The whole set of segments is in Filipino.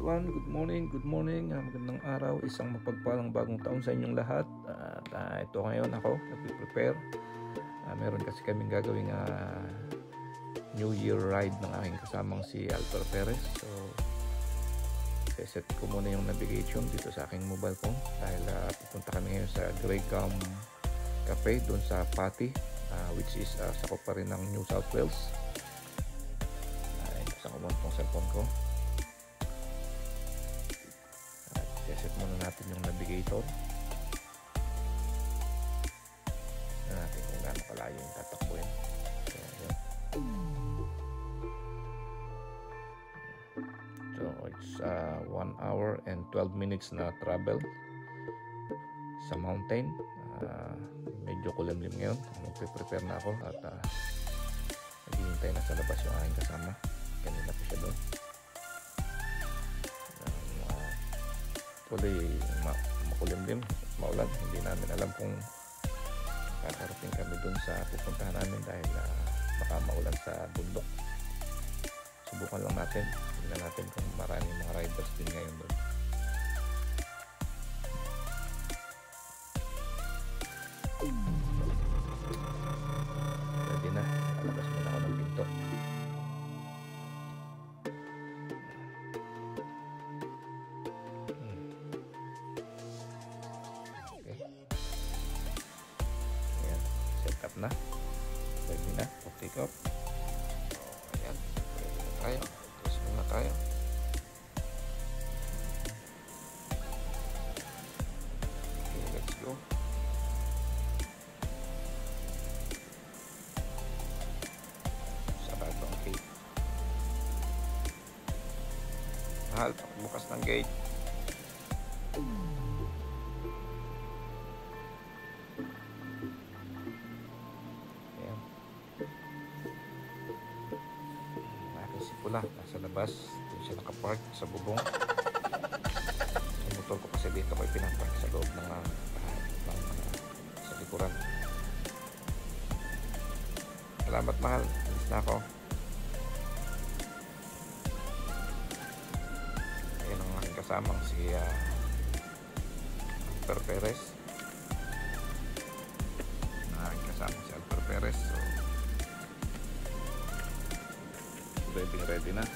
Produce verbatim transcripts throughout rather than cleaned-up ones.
everyone, good morning, good morning, uh, magandang araw, isang mapagpalang bagong taon sa inyong lahat. At uh, ito ngayon ako, nagpe-prepare. Uh, meron kasi kaming gagawing uh, New Year ride ng aking kasamang si Alper Perez. So, set ko muna yung navigation dito sa aking mobile phone dahil uh, pupunta kami ngayon sa Grey Gum Cafe doon sa Pati, uh, which is uh, sakop pa rin ng New South Wales. Uh, isang umang pong cellphone ko. Set muna natin yung navigator. Tignan natin kung gaano kalayo yung tatakbuhin. So it's uh, one hour and twelve minutes na travel sa mountain. Uh, medyo kulimlim ngayon. Magpe-prepare na ako at uh, naghihintay na sa labas yung aking kasama. Kanina pa siya doon. Tuloy ma makulimlim, maulan. Hindi namin alam kung kakarating kami dun sa pupuntahan namin dahil uh, baka maulan sa bundok. Subukan lang natin. Tingnan natin kung maraming mga riders din ngayon dun. Ready na. Alabas muna ako ng pinto. Up na, ready na for take off. So ayan, ready na tayo. Tapos muna tayo. Okay, let's go. Sarado ang gate. Mahal, bukas ng gate. Pula, nasa labas. Doon siya nakapark sa bubong. Yung motor ko kasi dito ko pinapark sa loob ng, uh, ng uh, sa likuran. Salamat, mahal. Alis na ako. Ayan ang aking kasamang si uh, Alper Perez. Ang aking kasamang si Alper Perez. So, ready ready na.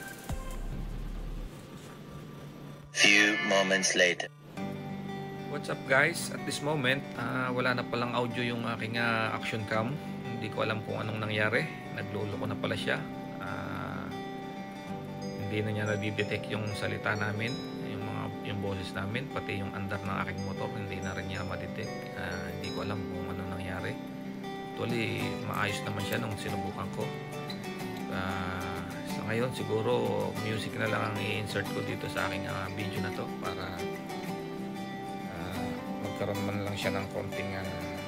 Few moments later. What's up guys? At this moment, uh, wala na palang audio yung aking uh, action cam. Hindi ko alam kung anong nangyari. Naglolo ko na pala siya. Uh, hindi na niya nadidetect yung salita namin, yung mga yung boses namin, pati yung andar ng aking motor, hindi na rin niya madetect. Uh, hindi ko alam kung anong nangyari. Actually, maayos naman siya nung sinubukan ko. Uh, Ngayon siguro music na lang ang i-insert ko dito sa aking uh, video na to para uh, magkaroon man lang siya ng konting uh,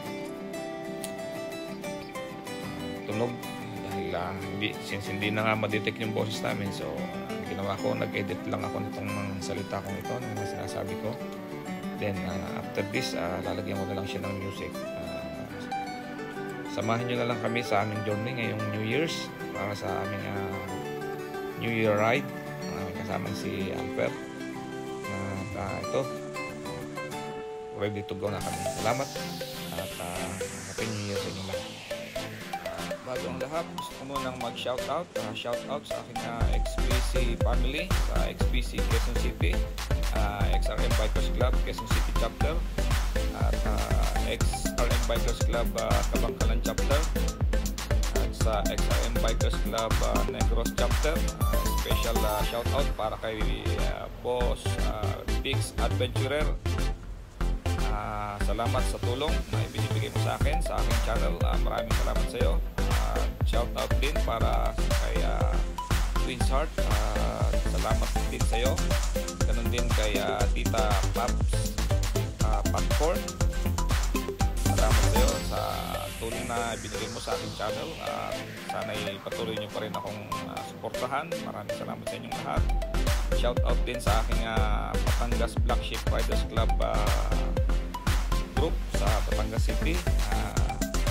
tunog dahil uh, hindi, since hindi na nga ma-detect yung boses namin, so uh, ginawa ko, nag-edit lang ako nitong mga salita kong ito, ng mga sinasabi ko. Then uh, after this, uh, lalagyan ko na lang siya ng music. Uh, samahan nyo na lang kami sa aming journey ngayong New Year's para sa aming uh, New Year ride, uh, kasama si Alper. At uh, ito, ready to go na kami. Salamat at uh, Happy New Year sa inyo lahat. Uh, bago ang lahat, gusto ko munang mag-shoutout. Uh, shoutout sa aking uh, X B C family, sa X B C Quezon City, uh, X R M Bikers Club Quezon City Chapter, at uh, X R M Bikers Club uh, Kabangkalan Chapter, sa X R M Bikers Club uh, Negros Chapter. Uh, special uh, shout out para kay uh, Boss uh, Biggs Adventurer. Uh, salamat sa tulong na ibinibigay mo sa akin sa aking channel. Uh, maraming salamat sa iyo. Uh, shout out din para kay uh, Twins Heart. Uh, salamat din sa iyo. Ganun din kay uh, Tita Paps uh, Popcorn. Salamat sa iyo sa tulong na ibinigay mo sa aking channel. Uh, sana'y patuloy nyo pa rin akong uh, suportahan. Maraming salamat sa inyong lahat. Shout out din sa aking uh, Batangas Black Sheep Riders Club uh, group sa Batangas City. Uh,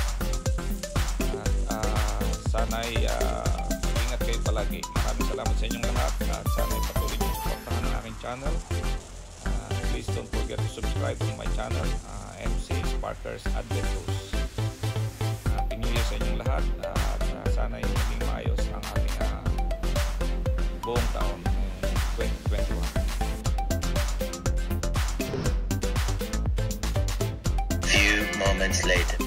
uh, uh, sana'y uh, ingat kayo palagi. Maraming salamat sa inyong lahat at sana'y patuloy nyo suportahan ang aking aking channel. Uh, please don't forget to subscribe to my channel, uh, M C Sparkers Adventures. Happy New Year sa inyong lahat, uh, at uh, sana yung maging maayos ang ating uh, buong taon uh, twenty twenty-one. Few moments later.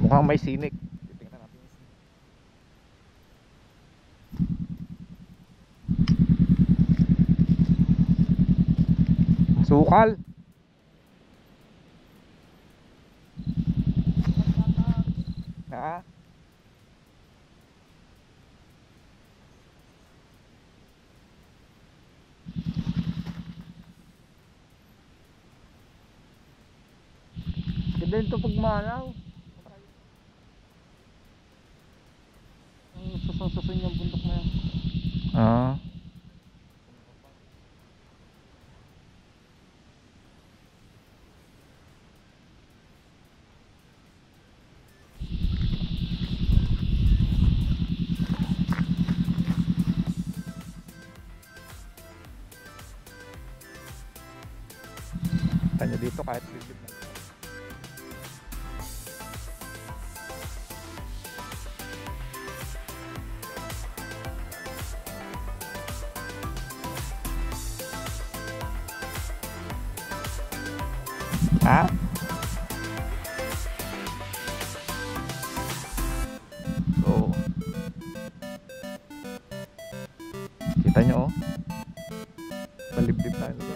Mukhang may sinik. Titingnan natin yung sinik. Sukal. Ha? Ganda ito pag malaw. Ang susong-susong yung bundok na yan. Ah. Tanya dito kahit bibig na. Ha? So, kita nyo oh, palibdib tayo dito.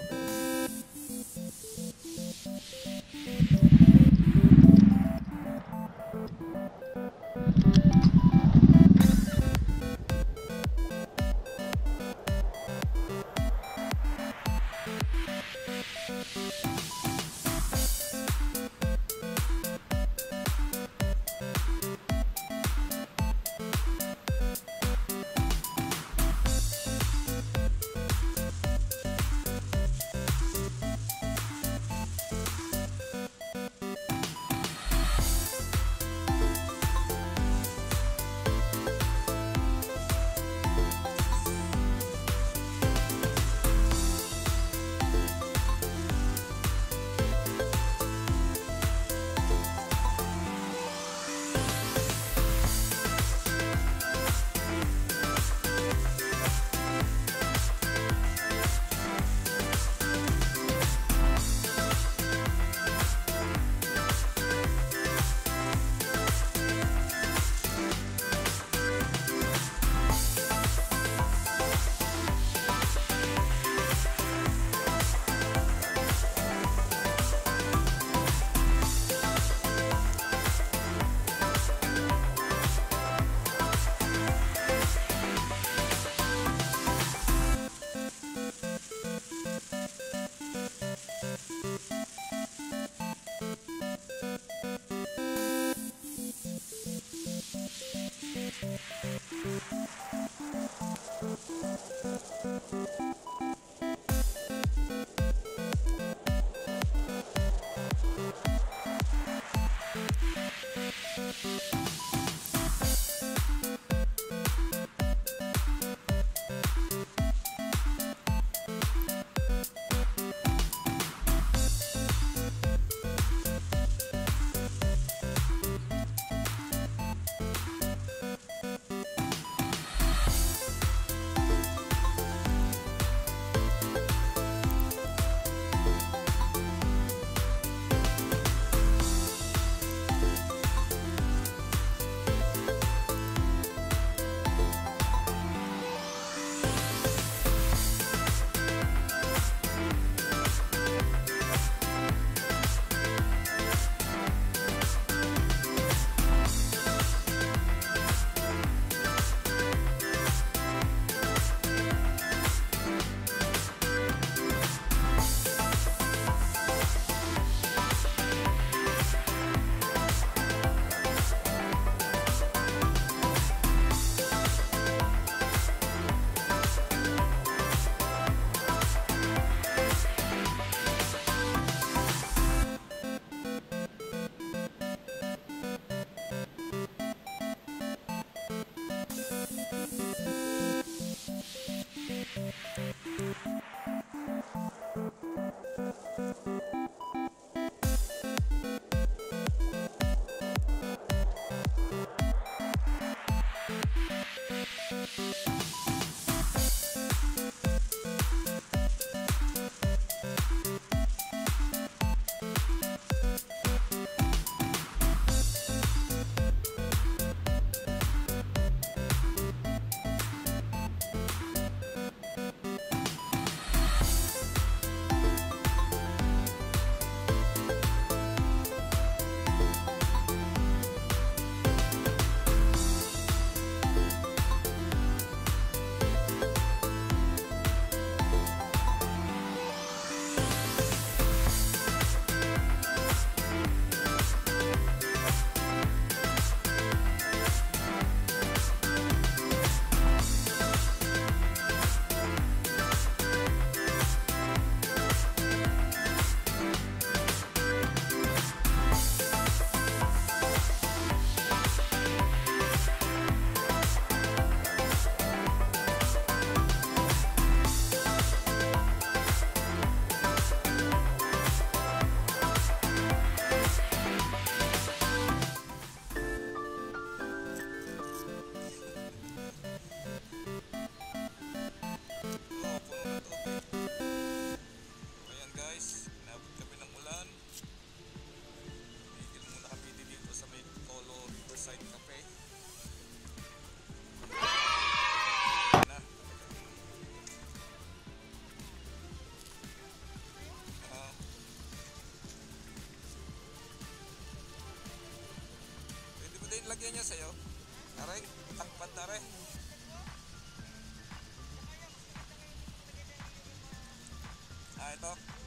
binigyan niya sa'yo? Aray, takpan na rin. Ah, ito.